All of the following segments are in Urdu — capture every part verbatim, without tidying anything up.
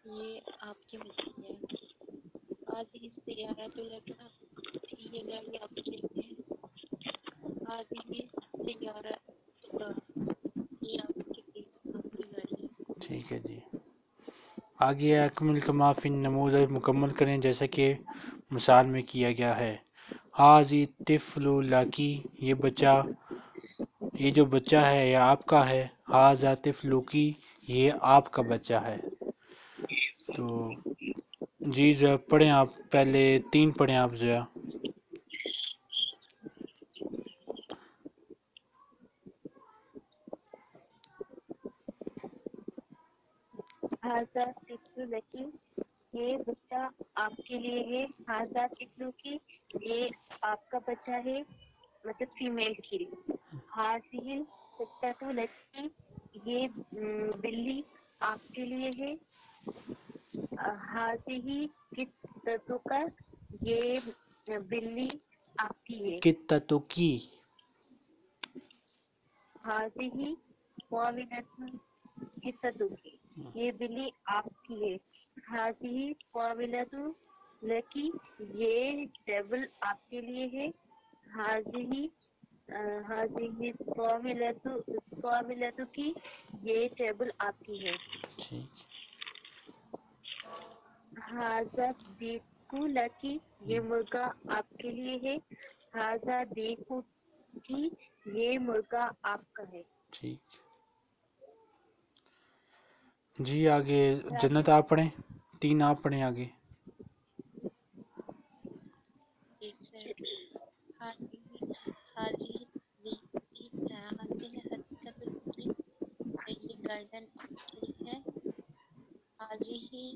یہ آپ کی مچھلی ہے. آدھی سیارت لگا یہ گاڑی آپ کے لیے ہے. آدھی سیارت یہ آپ کے لیے آپ کی گاڑی ہے. ٹھیک ہے جی. آگے اکمل کما فی النموذج مکمل کریں جیسا کہ مثال میں کیا گیا ہے. حاضی طفل لکی یہ بچہ یہ جو بچہ ہے یہ آپ کا ہے. حاضا طفل کی یہ آپ کا بچہ ہے. تو جی ذرا پڑھیں آپ پہلے تین پڑھیں آپ ذرا. ہاضا طفل لکی یہ بچہ آپ کے لیے ہے. ہاضا طفل کی یہ آپ کا بچہ ہے مطلب فیمیل کی. حاضل قطۃ لکی یہ بلی آپ کے لیے ہے. حاضی قطۃ کا یہ بلی آپ کی ہے. قطۃ کی حاضی قاولۃ قطۃ کی یہ بلی آپ کی ہے. حاضی قاولۃ لکی یہ ٹیبل آپ کے لیے ہے. حاضی حاضی قاولۃ قاولۃ کی یہ ٹیبل آپ کی ہے. ٹھیک. حاضا دیکو لکی یہ مرغا آپ کے لیے ہے. حاضا دیکو کی یہ مرغا آپ کا ہے. ٹھیک جی. آگے جنت آپ پڑھیں. تین آپ پڑھیں آگے. ایک سے حاضی حاضی حاضی حقیقت کی یہ گردن آپ کے لیے ہے. حاضی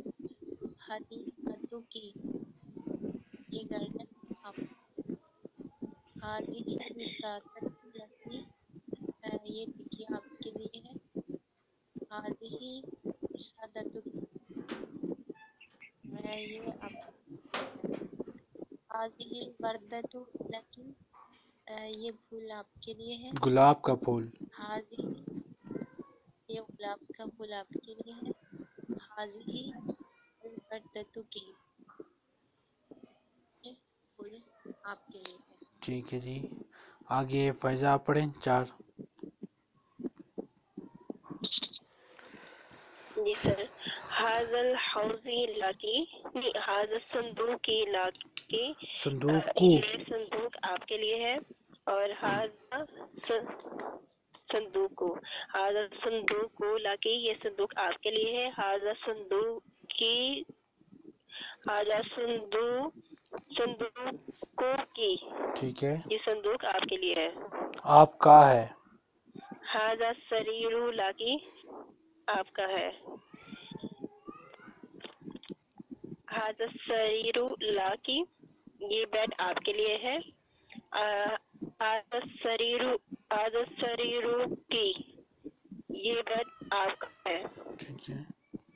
حقیقت کی یہ گردن آپ. حاضی وسادت لکی یہ ٹکیا آپ کے لیے ہے. حاضی وسادت کی یہ آپ. حاضی وردۃ لکی یہ پھول آپ کے لیے ہے. گلاب کا پھول. حاضی یہ گلاب کا پھول آپ کے لیے ہے. حاضی الوردۃ کی یہ پھول آپ کے لیے ہے. ٹھیک ہے جی. آگے فائزہ آپ پڑھیں. چار. جی سر. حاض الحوضی لاکی حاض صندوق لاکی صندوق کو یہ صندوق آپ کے لیے ہے. اور حاض صندوق کو حاض صندوق کو لاکی یہ صندوق آپ کے لیے ہے. حاض صندوق کی حاض صندوق صندوق کی ٹھیک ہے. یہ صندوق آپ کے لیے ہے. آپ کا ہے. حاض سریر لاکی آپ کا ہے. حاض سریر لاکی یہ بیڈ آپ کے لیے ہے. حاض سریر حاض سریر کی یہ بیڈ آپ کا ہے. ٹھیک ہے.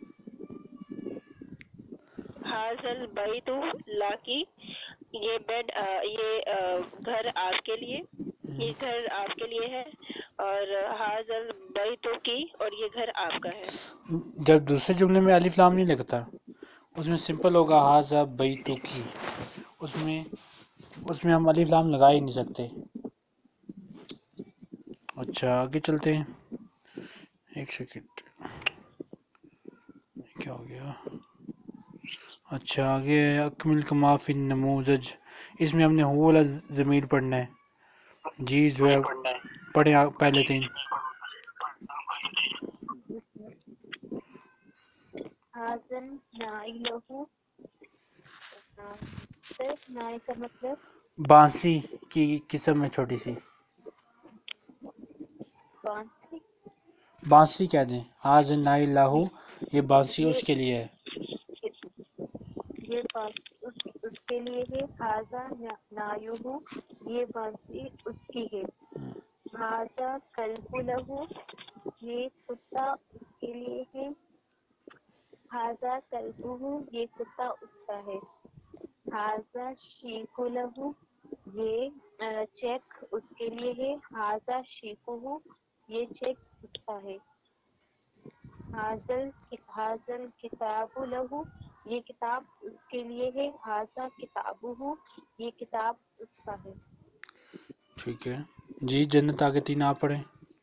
حاض البیت لاکی یہ بیڈ یہ گھر آپ کے لیے یہ گھر آپ کے لیے ہے. اور حاض البیت کی اور یہ گھر آپ کا ہے. جب دوسرے جملے میں الف لام نہیں لگتا اس میں سمپل ہوگا حاضا بیتو کی. اس میں اس میں ہم الف لام لگا ہی نہیں سکتے. اچھا آگے چلتے ہیں. ایک سیکنڈ کیا ہو گیا. اچھا آگے اکمل کما فی النموذج اس میں ہم نے ہو والا ضمیر پڑھنا ہے. جی زویب پڑھیں آپ پہلے تین. حاضن نائلہ سر نائ کا مطلب بانسری کی قسم ہے چھوٹی سی. بانسری بانسری کہہ دیں. حاض نائی لاہو یہ بانسری یہ اس کے لیے ہے. یہ بانسری اس کے لیے ہے. حاضا نایہ یہ بانسری اس کی ہے. حاضا کلب لہو یہ کتا اس کے لیے ہے. حاضا کلبہ یہ کتا اس کا ہے. حاضا شیخ لہو یہ چیک اس کے لیے ہے. حاضا شیخہ یہ چیک اس کا ہے. हाजल हाजल किताबु लहू, ये किताब उसके लिए है। हाजा किताबुहु, ये किताब उसका है। ठीक है जी। जन्नत आगे तीन आप पढ़ें।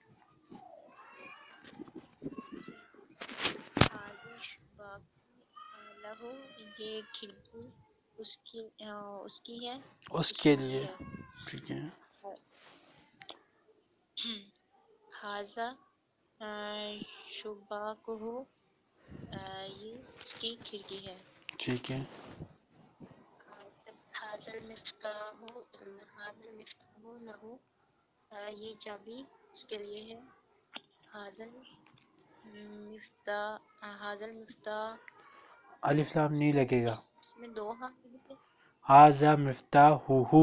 हाजिश बाकी लहू, ये खिड़की उसकी अ, उसकी है उसके उसके लिए। लिए है। ठीक है। हाजा शुबाकुहु, ये उसकी खिड़की है। ठीक है। हाजल मिफ्ताहु हाजल मिफ्ताहु लहू, ये चाबी उसके लिए है। हाजल मिफ्ताह हाजल मिफ्ताह, अलिफ लाम नहीं लगेगा। इसमें दो हाथ लिखे। हाजा मिफ्ताहुहु।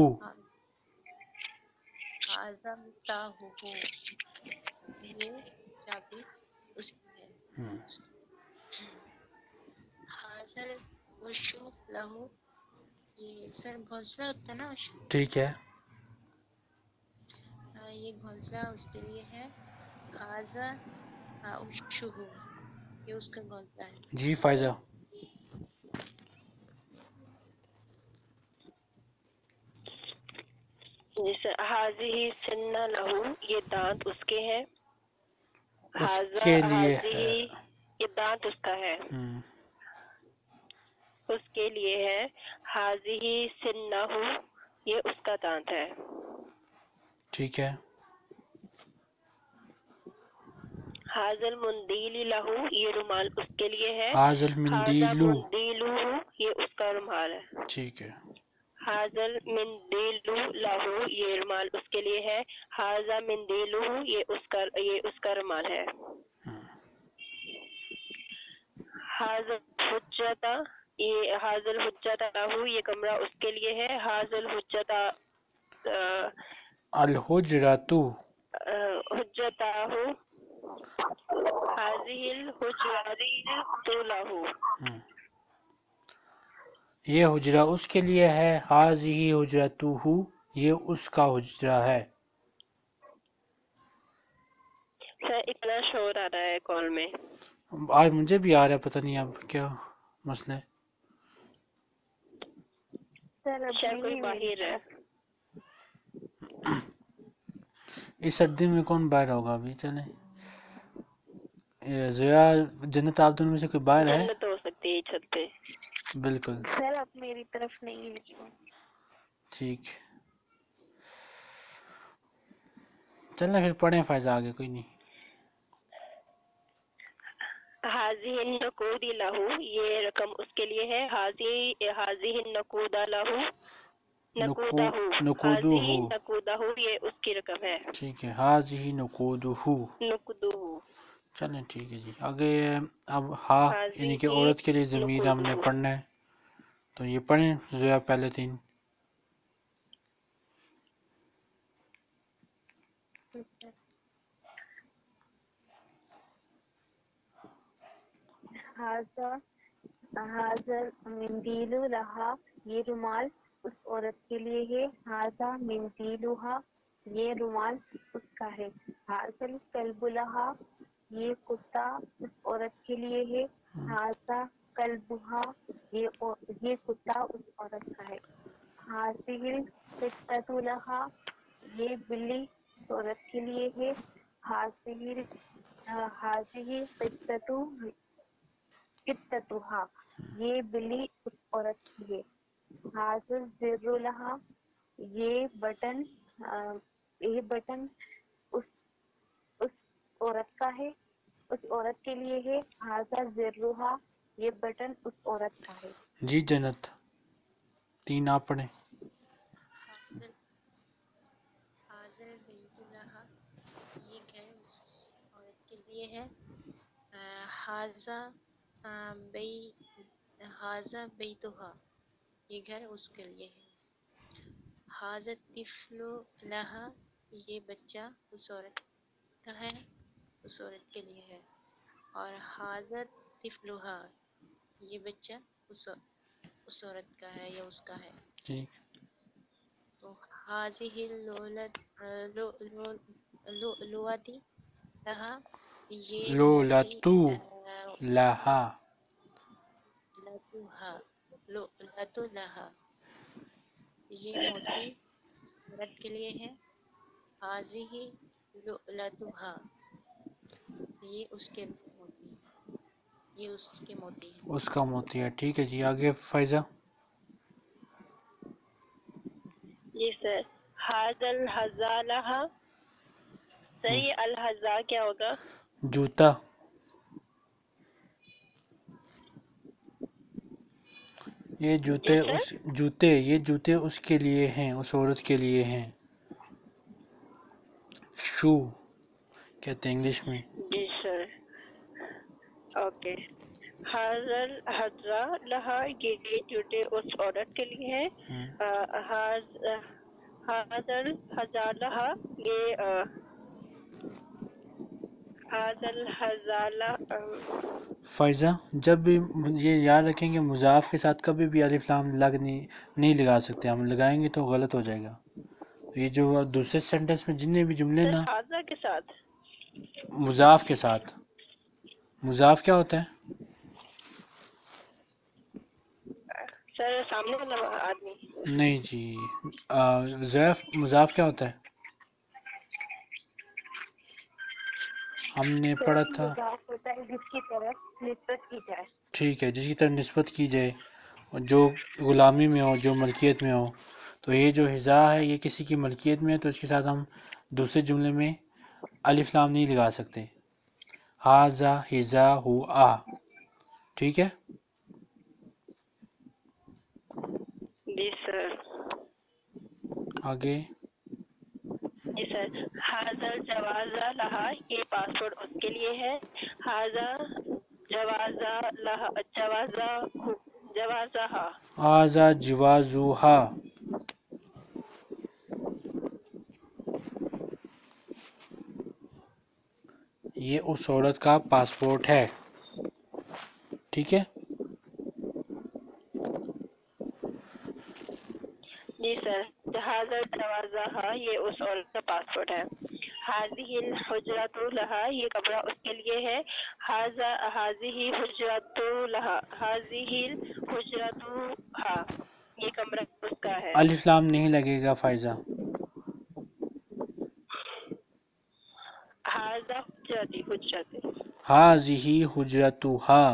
हाजा मिफ्ताहुहु, ये चाबी उसकी है। हम्म, हाजल उशु लहू, ये सर घोंसला होता है ना उशु, ठीक है। हाँ, ये घोंसला उसके लिए है। हाजा उशुहु, ये उसका घोंसला है। जी फायजा। जैसे हाजिही सिन्ना लहू, ये दांत उसके हैं। हाजा उसके लिए है। हाजिही, ये दांत उसका है, हम्म, उसके लिए है। हाजिही सिन्नाहु, ये उसका दांत है। ठीक है। हाजल मुंदील लहू, ये रुमाल उसके लिए है। हाजल हाजा मिंदीलू। मुंदीलुहु, ये उसका रुमाल है। ठीक है। हाजल मिंदीलु लहू, ये रुमाल उसके लिए है। हाजा मिंदीलुहु, ये उसका ये उसका रुमाल है। हम्म, हाजल हुज्जता, ये हाजल हुज्जता लहू, ये कमरा उसके लिए है। हाजल हुज्जता अल हुजरतु। हुज्जताहु, हाजिल हुज्जतु लहू, हम्म, ये हुजरा उसके लिए है। हाजिही हुजरतुहु, ये उसका हुजरा है। सर इतना शोर आ रहा है कॉल में। आज मुझे भी आ रहा है, पता नहीं अब क्या मसला है। सर शायद कोई बाहर है। इस सर्दी में कौन बाहर होगा अभी। चले ये ज़िया जन्नत, आप दोनों में से कोई बाहर है? जन्नत हो सकती है छत पे। बिल्कुल सर अब मेरी तरफ नहीं है। ठीक। चलना फिर पढ़ें फायजा आगे, कोई नहीं। हाजी नकूदी लहू, ये रकम उसके लिए है। हाजी हाजी नकूदा लहू, नुकू नकूदाहू, नुकूदुहु। हाजी नकूदाहू, ये उसकी रकम है। ठीक है। हाजिही नुकूदुहु। नकूदुहु, चलें ठीक है जी। आगे अब हा यानी कि हाजी औरत के लिए ज़मीर हमने नकूदुहु। पढ़ना है, तो ये पढ़ें ज़िया पहले तीन। हाजा हाजर मिंदीलु लहा, ये रुमाल उस औरत के लिए है। हाजा मिंदीलुहा, ये रुमाल उसका है। हाजल कल्बु लहा, ये कुत्ता उस औरत के लिए है। हाजा कल्बुहा, ये औ- ये कुत्ता उस औरत का है। हाजिल कित्ततु लहा, ये बिल्ली उस औरत के लिए है। हाजिल हाजिल कित्ततु कित्ततुहा, ये बिल्ली उस औरत की है। हाजिल जिर्रुलहा, ये बटन अ, ये बटन उस उस औरत का है, उस औरत के लिए है। हाजा जिर्रुहा, ये बटन उस औरत का है। जी जन्नत तीन आप पढ़ें। हाजल हाजल बैतुल्लाह, ये घर उस औरत के लिए है। अ, हाजा अ, बै हाजा बैतुहा, ये घर उसके लिए है। हाजा तिफ्लु लहा, ये बच्चा उस औरत का है, उस औरत के लिए है। और हाजा तिफ्लुहा, ये बच्चा उस उस औरत का है या उसका है। ठीक। तो हाजिहिल लोलत लो लो लो लोअती लहा, ये लो मोती लतू। لہا لدوہا لدو لہا یہ موتی عورت کے لیے ہے. ہاذہ لؤلؤہا یہ اس کے موتی یہ اس کے موتی ہے. اس کا موتی ہے. ٹھیک ہے جی. آگے فائزہ. جی سر. ھذا الحذاء لہا. سر یہ الحذاء کیا ہوگا؟ جوتا. یہ جوتے جی سر. اس جوتے یہ جوتے اس کے لیے ہیں، اس عورت کے لیے ہیں. شو کہتے ہیں انگلش میں. جی سر. اوکے. ھذا الحذاء لہا یہ جوتے اس عورت کے لیے ہیں. ھذا الحذاء لہا یہ ھذا الحذاء لہا. فائزہ جب بھی یہ یاد رکھیں کہ مضاف کے ساتھ کبھی بھی الف لام لگ نہیں نہیں لگا سکتے، ہم لگائیں گے تو غلط ہو جائے گا. یہ جو دوسرے سینٹنس میں جتنے بھی جملے نا ھذا کے ساتھ مضاف کے ساتھ. مضاف کیا ہوتا ہے؟ سر سامنے والا آدمی. نہیں جی. ضعف مضاف کیا ہوتا ہے؟ ہم نے پڑھا تھا. مضاف ہوتا ہے جس کی طرف نسبت کی جائے. ٹھیک ہے، جس کی طرف نسبت کی جائے، جو غلامی میں ہو، جو ملکیت میں ہو. تو یہ جو حذا ہے یہ کسی کی ملکیت میں ہے تو اس کے ساتھ ہم دوسرے جملے میں الف لام نہیں لگا سکتے. ھذا حذاء. ٹھیک ہے. جی سر. آگے. جی سر. ھذا الجواز لہا یہ پاسپورٹ اس کے لیے ہے. ھذا جواز لہا جواز جوازہا. ھذا جوازہا. یہ اس عورت کا پاسپورٹ ہے. ٹھیک ہے. جی سر. ھذا جوازہا یہ اس عورت کا پاسپورٹ ہے. ھذہ الحجرۃ لہا یہ کمرہ اس کے لیے ہے. ھذا ھذہ حجرۃ لہا ھذہ الحجرۃ ہا یہ کمرہ اس کا ہے. الف لام نہیں لگے گا فائزہ. ھذا حجرتی حجرت ھذہ حجرتھا.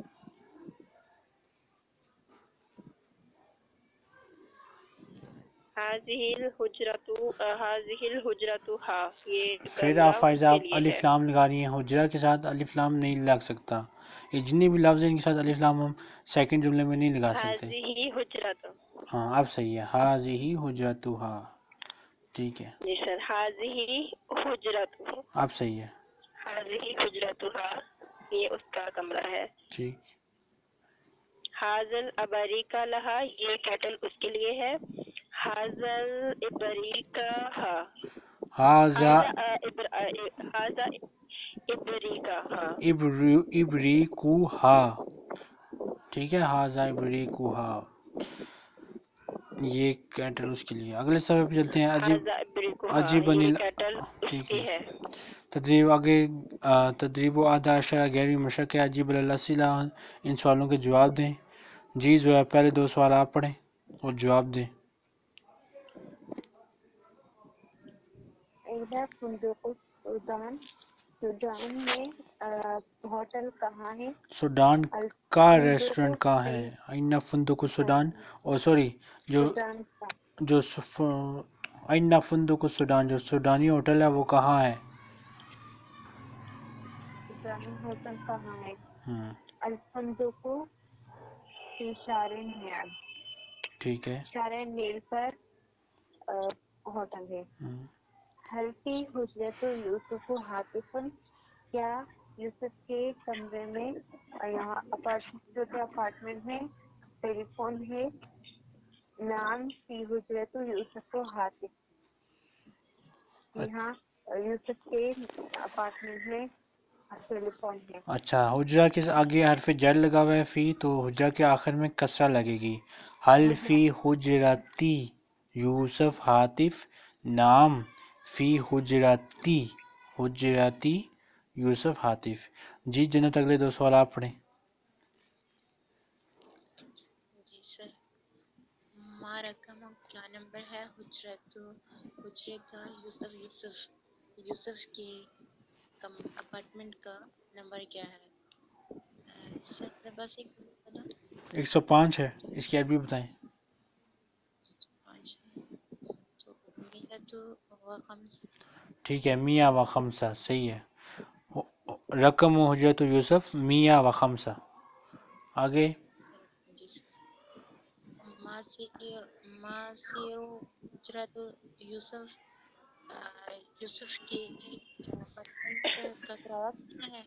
ھذہ الحجرۃ ھذہ الحجرۃ ہا یہ پھر کمرہ آپ اس فائزہ کے آپ لیے الف ہے. لام لگا رہی ہیں. حجرہ کے ساتھ الف لام نہیں لگ سکتا. یہ جتنے بھی لفظ ہیں ان کے ساتھ الف لام ہم سیکنڈ جملے میں نہیں لگا سکتے. ھذہ حجرۃ. ہاں اب صحیح ہے. ھذہ حجرتھا. ٹھیک ہے. جی سر. ھذہ حجرۃ اب صحیح ہے. ھذہ حجرتھا یہ اس کا کمرہ ہے. ٹھیک. ھذا الابریق لہا یہ کیٹل اس کے لیے ہے. ھذا الابریق ہا ھذا ھذا ابریق ہا ابریقھا. ٹھیک ہے. ھذا ابریقھا یہ کیٹل اس کے لیے. اگلے صفحے پہ چلتے ہیں. عجیب ھذا ابریق ہا عجیب یہ انل. کیٹل اس ٹھیک کی ہے. ہے. تدریب آگے. تدریب و آدھا اشارہ گیروی مشق ہے. عجیب الاسئلہ ان سوالوں کے جواب دیں. جی جو ہے پہلے دو سوال آپ پڑھیں اور جواب دیں. ایدہ فندق السودان سوڈان میں ہوٹل کہاں ہے؟ سوڈان کا ریسٹورنٹ کہاں ہے؟ الفندق این فندق السودان. اور سوری جو سوڈان کا جو این فندق السودان جو سوڈانی ہوٹل ہے وہ کہاں ہے؟ سوڈانی ہوٹل کہاں ہے؟ ہم، الفندق فی شارع نیل. ٹھیک ہے. شارع نیل پر ہوٹل ہے. ہم، حل فی حجرۃ یوسف ہاتف کیا یوسف کے کمرے میں یہاں اپارٹمنٹ جو کہ اپارٹمنٹ میں ٹیلی فون ہے؟ نام فی حجرۃ یوسف ہاتف یہاں یوسف کے اپارٹمنٹ میں ٹیلی فون ہے. اچھا. حجرہ کے آگے حرف جر لگا ہوا ہے فی تو حجرہ کے آخر میں کسرہ لگے گی. حل فی حجرتی یوسف ہاتف نام فی حجرتی حجرتی یوسف ہاتف. جی جنت اگلے دو سوال آپ پڑھیں. جی سر. ما رقم کیا نمبر ہے حجرت حجرے کا یوسف یوسف یوسف کے کم اپارٹمنٹ کا نمبر کیا ہے؟ سر میرے پاس ایک نا ایک سو پانچ ہے. اس کی عربی بتائیں. پانچ تو میرا تو ہوا خمس. ٹھیک ہے. میاں و خمسہ صحیح ہے. رقم و حجرت یوسف میاں و خمسہ. آگے. جی سر. ما سیر ما سیر حجرت یوسف آ، یوسف کے اپارٹمنٹ کا کرایہ کتنا ہے؟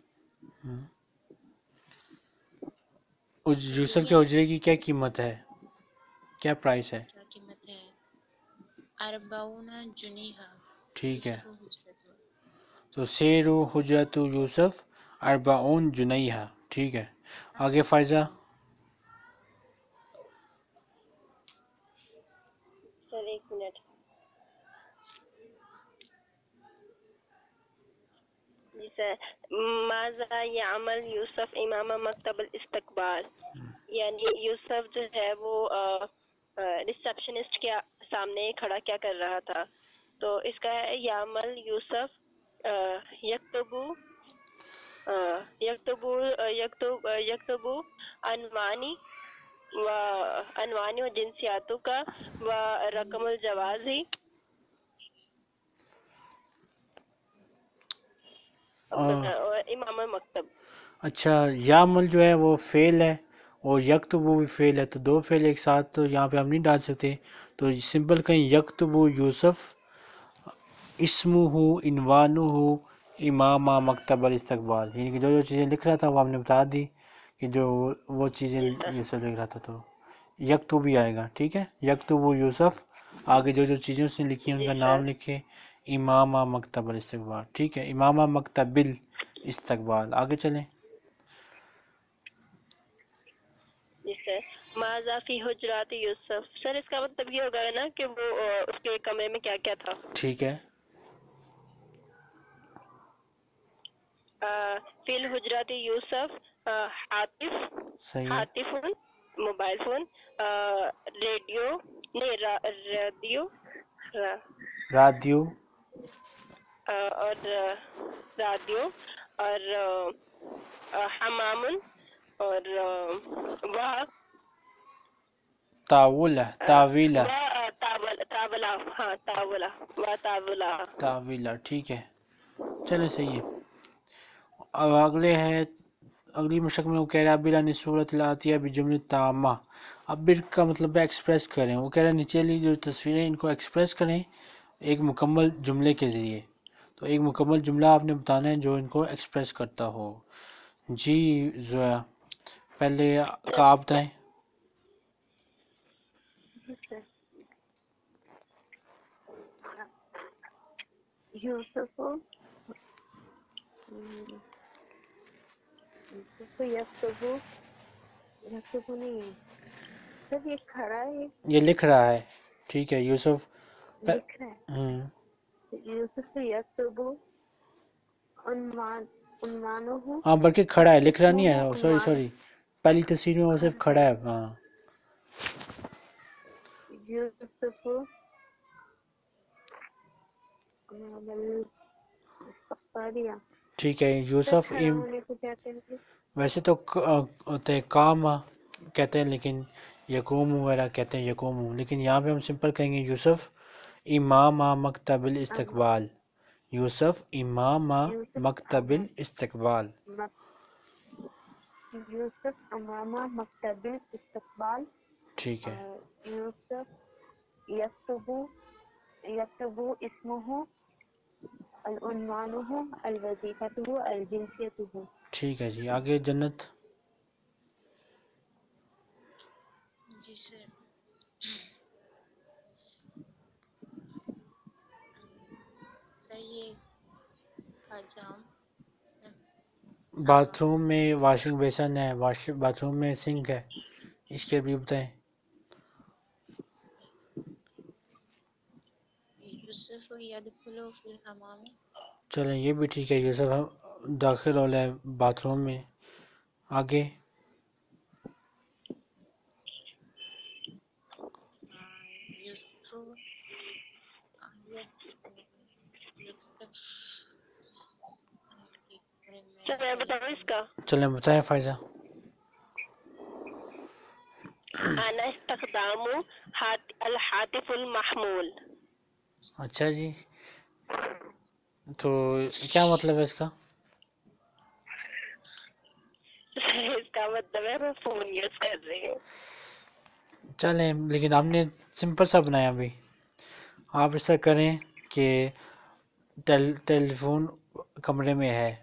اج- حجرے یوسف کیا کے ہے؟ حجرے کی کیا قیمت ہے، کیا پرائس ہے؟ کیا قیمت ہے؟ اربعون جنیہا. ٹھیک ہے. نصف حجرت. تو سیر حجرت یوسف اربعون جنیہا. ٹھیک ہے. آگے فائزہ. سر ایک منٹ. جی سر. ماذا یعمل یوسف امام مکتب الاستقبال، یعنی یوسف جو ہے وہ ریسپشنسٹ کے سامنے کھڑا کیا کر رہا تھا؟ تو اس کا ہے یعمل یوسف یکتبو یکتبو یکتب یکتبو عنوانی و عنوانی و جنسیاتوں کا و رقم الجوازی اور امام مکتب. اچھا، یعمل جو ہے وہ فعل ہے اور یکتبو بھی فعل ہے، تو دو فعل ایک ساتھ تو یہاں پہ ہم نہیں ڈال سکتے، تو سمپل کہیں یکتبو یوسف اسمہ عنوانہ امام مکتب الاستقبال، یعنی کہ جو جو چیزیں لکھ رہا تھا وہ ہم نے بتا دی کہ جو وہ چیزیں یوسف لکھ رہا تھا، تو یکتب بھی آئے گا. ٹھیک ہے. یکتبو یوسف، آگے جو جو چیزیں اس نے لکھی ہیں ان کا نام لکھے، امام مکتب الاستقبال. ٹھیک ہے. امام مکتب الاستقبال. آگے چلیں. جی سر. ماذا فی حجرات یوسف، سر اس کا مطلب یہ ہوگا نا کہ وہ اس کے کمرے میں کیا کیا تھا. ٹھیک ہے. فی الحجرات یوسف ہاتف صحیح ہے. ہاتف موبائل فون، ریڈیو نہیں ریڈیو رادیو اور رادیو اور حمام اور وہ تاولہ تاویلہ تاولا ہاں تاولا و تاولا. تاویلہ. ٹھیک ہے. چلے صحیح ہے. اب اگلے ہے اگلی مشق میں وہ کہہ رہا ہے بلا صورت العطیہ بجمل تامہ. اب بر کا مطلب ہے ایکسپریس کریں. وہ کہہ رہا ہے نیچے والی جو تصویریں ان کو ایکسپریس کریں ایک مکمل جملے کے ذریعے. تو ایک مکمل جملہ آپ نے بتانا ہے جو ان کو ایکسپریس کرتا ہو. جی زویا پہلے کا آپ بتائیں. یوسف یوسف یکتبو یکتبو نہیں ہے سر، یہ کھڑا ہے، یہ لکھ رہا ہے. ٹھیک ہے. یوسف لکھ رہا ہے. ہوں یوسف یکتبو عنوان عنوانہ ہاں بلکہ کھڑا ہے، لکھ رہا نہیں اسمہ ہے. سوری عنوان سوری پہلی تصویر میں وہ صرف کھڑا ہے. ہاں یوسف استقبالیہ. ٹھیک ہے. سر یوسف کھڑا ام ہونے کو کیا کہیں گے؟ ویسے تو ہوتے ہیں کام کہتے ہیں، لیکن یقوم وغیرہ کہتے ہیں یقوم، لیکن یہاں پہ ہم سمپل کہیں گے یوسف امام مکتب الاستقبال. یوسف امام یوسف مکتب الاستقبال. یوسف امامہ مکتب استقبال. ٹھیک ہے. اور یوسف یکتبو یکتبو اسمہ العنوانہ الوظیفۃ الجنسیۃ. ٹھیک ہے جی. آگے جنت. جی سر. سر یہ حجام باتھ روم میں واشنگ بیسن ہے، واش باتھ روم میں سنک ہے، اس کے بھی بتائیں. یوسف یدخل فی الحمام. چلیں یہ بھی ٹھیک ہے. یوسف داخل ہو ہے باتھ روم میں. آگے یسکو یسکف سر میں بتاؤں اس کا؟ چلیں بتائیں فائزہ. انا استخدام ہات- الحاطف المحمول. اچھا جی، تو کیا مطلب ہے اس کا؟ سر اس کا مطلب ہے میں فون یوز کر رہی ہوں. چلیں لیکن آپ نے سمپل سا بنایا ابھی. آپ ایسا کریں کہ ٹیل ٹیلی فون کمرے میں ہے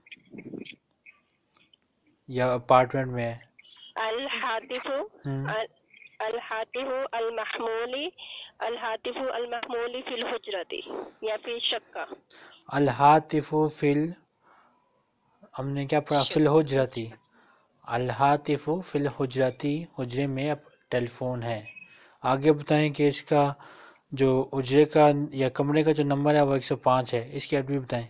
یا اپارٹمنٹ میں ہے. الحاطف ہم، الحاطف المحمولی الحاطف المحمولی فی الحجرتی یا فی شقہ. الہاتف فی ال ہم نے کیا پڑھا؟ فی الحجرتی. الہاتف فی الحجرتی، حجرے میں اب ٹیلی فون ہے. آگے بتائیں کہ اس کا جو حجرے کا یا کمرے کا جو نمبر ہے وہ ایک سو پانچ ہے. اس کی عربی بتائیں.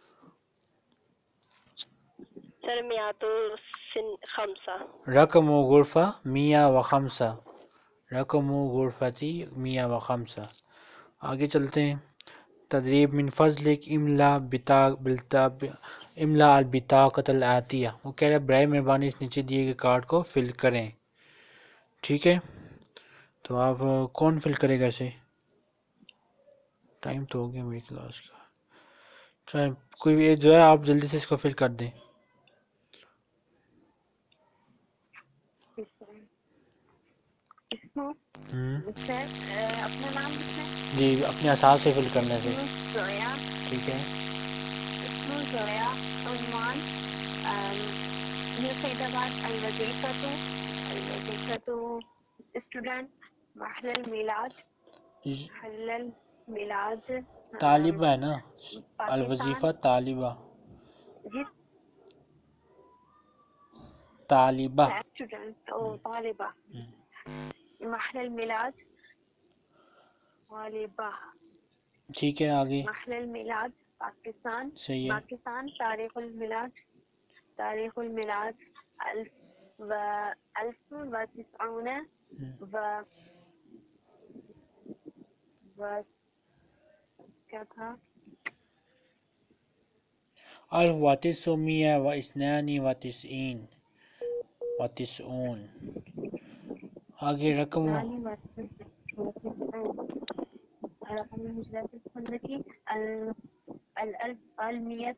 سر میات سن خمسہ. رقم و غرفہ میاں و خمسہ. رقم و غرفتی میاں و خمسہ. آگے چلتے ہیں. تدریب من فضلک املا بتا بلتا املا البطاقۃ الآتیہ. وہ کہہ رہے ہیں برائے مہربانی اس نیچے دیے گئے کارڈ کو فل کریں. ٹھیک ہے، تو آپ کون فل کرے گا اسے؟ ٹائم تو ہو گیا میری کلاس کا. چلیں کوئی جو ہے آپ جلدی سے اس کو فل کر دیں. اس کو ہوں سر اپنا نام لکھنا ہے. جی اپنے اساس سے فل کرنے سے. اسمو زویا ٹھیک ہے. اسمو زویا عنوان نیو سعید آباد. الوظیفۃ الوظیفۃ اسٹوڈنٹ. محل المیلاد محل المیلاد طالبہ ہے نا، پاکستان. الوظیفہ طالبہ. جی طالبہ. اسٹوڈنٹ او طالبہ. محل المیلاد طالبہ. ٹھیک ہے آگے. محل المیلاد پاکستان. صحیح ہے. پاکستان. تاریخ المیلاد تاریخ المیلاد الف و الف و تسعون و و کیا تھا الف و تسعمائہ و اثنان و تسعین و تسعون. آگے رقم و ثاني و رقم الهجرة السنة الألف المية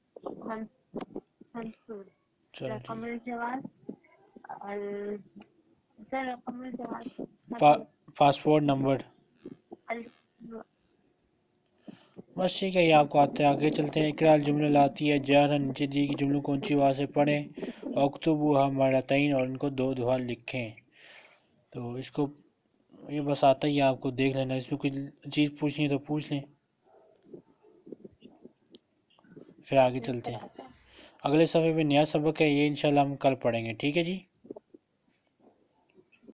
خمسون. چلو ٹھیک رقم ہے. الجواز ال- رقم الجواز پا پاسپورٹ نمبر. ال- بس ٹھیک ہے، یہ آپ کو آتا ہے. آگے چلتے ہیں. اقرا الجملہ لاتی ہے جہرا. نیچے دی کی جملوں کو اونچی آواز سے پڑھیں. اکتبوها مرتين اور ان کو دو دفعہ لکھیں. تو اس کو یہ بس آتا ہی ہے، آپ کو دیکھ لینا. اس میں کچھ چیز پوچھنی ہے تو پوچھ لیں، پھر آگے چلتے ہیں. اگلے صفحے پہ نیا سبق ہے، یہ انشاءاللہ ہم کل پڑھیں گے. ٹھیک ہے جی.